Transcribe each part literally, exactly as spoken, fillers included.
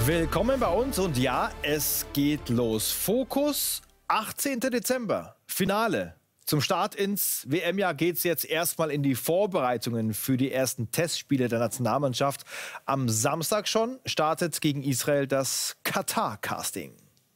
Willkommen bei uns und ja, es geht los. Fokus, achtzehnter Dezember, Finale. Zum Start ins W M-Jahr geht es jetzt erstmal in die Vorbereitungen für die ersten Testspiele der Nationalmannschaft. Am Samstag schon startet gegen Israel das Katar-Casting.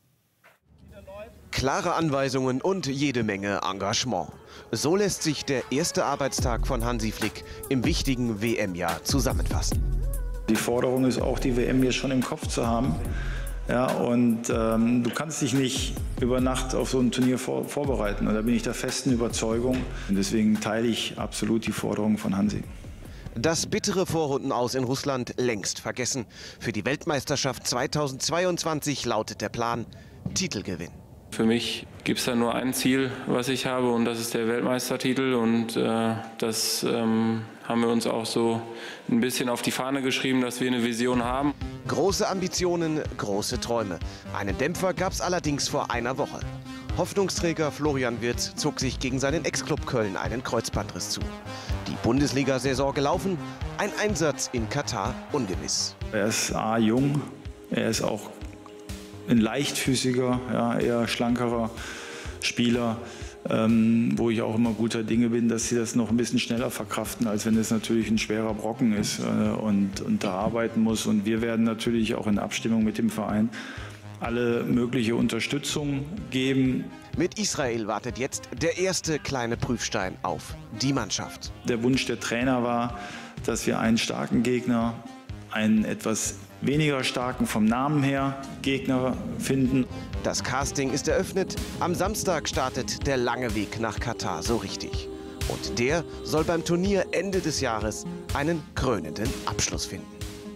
Klare Anweisungen und jede Menge Engagement. So lässt sich der erste Arbeitstag von Hansi Flick im wichtigen W M-Jahr zusammenfassen. Die Forderung ist auch, die W M hier schon im Kopf zu haben. Ja, und ähm, du kannst dich nicht über Nacht auf so ein Turnier vor, vorbereiten. Und da bin ich der festen Überzeugung. Und deswegen teile ich absolut die Forderung von Hansi. Das bittere Vorrundenaus in Russland längst vergessen. Für die Weltmeisterschaft zweitausendzweiundzwanzig lautet der Plan Titelgewinn. Für mich gibt es da nur ein Ziel, was ich habe, und das ist der Weltmeistertitel. Und äh, das ähm, haben wir uns auch so ein bisschen auf die Fahne geschrieben, dass wir eine Vision haben. Große Ambitionen, große Träume. Einen Dämpfer gab es allerdings vor einer Woche. Hoffnungsträger Florian Wirtz zog sich gegen seinen Ex-Club Köln einen Kreuzbandriss zu. Die Bundesliga-Saison gelaufen, ein Einsatz in Katar ungewiss. Er ist A, jung, er ist auch ein leichtfüßiger, ja, eher schlankerer Spieler, ähm, wo ich auch immer guter Dinge bin, dass sie das noch ein bisschen schneller verkraften, als wenn es natürlich ein schwerer Brocken ist äh, und, und da arbeiten muss. Und wir werden natürlich auch in Abstimmung mit dem Verein alle mögliche Unterstützung geben. Mit Israel wartet jetzt der erste kleine Prüfstein auf die Mannschaft. Der Wunsch der Trainer war, dass wir einen starken Gegner, einen etwas weniger starken vom Namen her Gegner finden. Das Casting ist eröffnet. Am Samstag startet der lange Weg nach Katar so richtig. Und der soll beim Turnier Ende des Jahres einen krönenden Abschluss finden.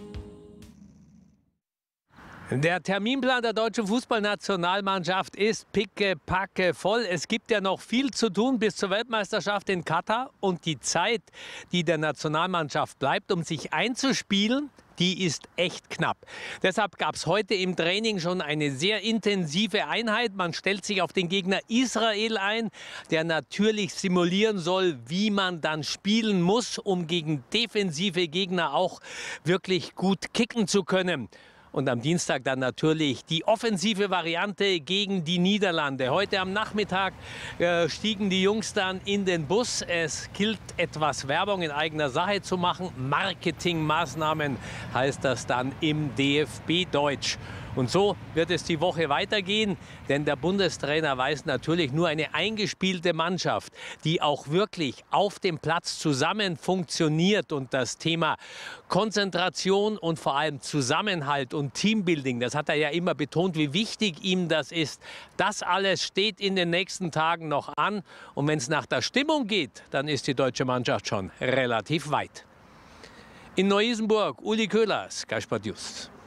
Der Terminplan der deutschen Fußballnationalmannschaft ist pickepacke voll. Es gibt ja noch viel zu tun bis zur Weltmeisterschaft in Katar. Und die Zeit, die der Nationalmannschaft bleibt, um sich einzuspielen, die ist echt knapp. Deshalb gab es heute im Training schon eine sehr intensive Einheit. Man stellt sich auf den Gegner Israel ein, der natürlich simulieren soll, wie man dann spielen muss, um gegen defensive Gegner auch wirklich gut kicken zu können. Und am Dienstag dann natürlich die offensive Variante gegen die Niederlande. Heute am Nachmittag äh, stiegen die Jungs dann in den Bus. Es gilt, etwas Werbung in eigener Sache zu machen. Marketingmaßnahmen heißt das dann im D F B-Deutsch. Und so wird es die Woche weitergehen, denn der Bundestrainer weiß natürlich, nur eine eingespielte Mannschaft, die auch wirklich auf dem Platz zusammen funktioniert und das Thema Konzentration und vor allem Zusammenhalt und Teambuilding, das hat er ja immer betont, wie wichtig ihm das ist. Das alles steht in den nächsten Tagen noch an. Und wenn es nach der Stimmung geht, dann ist die deutsche Mannschaft schon relativ weit. In Neu-Isenburg, Uli Köhlers, Sky Sport News.